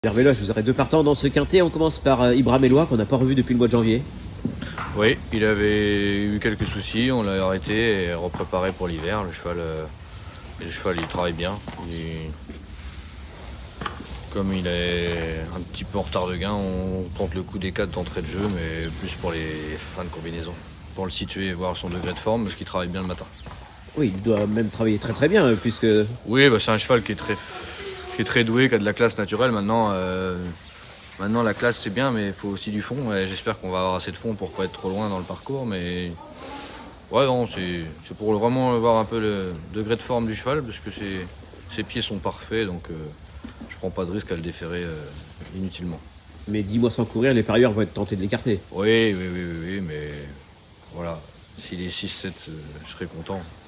Hervé Loche, vous aurez deux partants dans ce quintet. On commence par Ibram Eloi, qu'on n'a pas revu depuis le mois de janvier. Oui, il avait eu quelques soucis, on l'a arrêté et repréparé pour l'hiver. Le cheval, il travaille bien. Comme il est un petit peu en retard de gain, on tente le coup des 4 d'entrée de jeu, mais plus pour les fins de combinaison. Pour le situer et voir son degré de forme, parce qu'il travaille bien le matin. Oui, il doit même travailler très très bien, puisque... Oui, c'est un cheval qui est très doué, qui a de la classe naturelle. Maintenant, la classe c'est bien, mais il faut aussi du fond. Et j'espère qu'on va avoir assez de fond pour pas être trop loin dans le parcours. Mais ouais, non, c'est pour vraiment voir un peu le degré de forme du cheval, parce que ses pieds sont parfaits, donc je prends pas de risque à le déférer inutilement. Mais 10 mois sans courir, les parieurs vont être tentés de l'écarter. Oui, mais voilà, s'il est 6-7, je serais content.